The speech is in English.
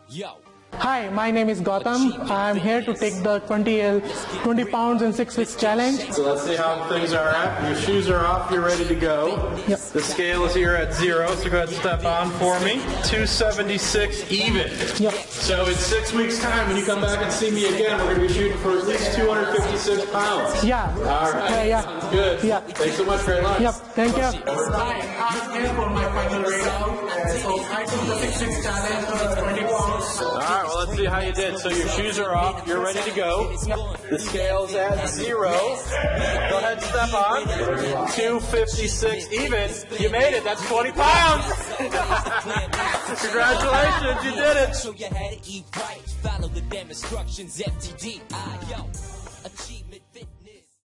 Hi, my name is Gautam. I'm here to take the 20 pounds in 6 weeks challenge. So let's see how things are at. Your shoes are off, you're ready to go. Yep. The scale is here at 0, so go ahead and step on for me. 276 even. Yep. So in 6 weeks' time, when you come back and see me again, we're going to be shooting for at least 256 pounds. Yeah. All right. Yeah. Good. Yeah. Thanks so much. Great lunch. Yep. Thank you. Hi, I'm here for my final readout. So I took the 6 weeks challenge for 20 pounds. All right, well, let's see how you did. So your shoes are off. You're ready to go. The scale's at 0. Go ahead and step on. 256 even. You made it. That's 20 pounds. Congratulations. You did it. Show you how to eat right. Follow the damn instructions. FTD.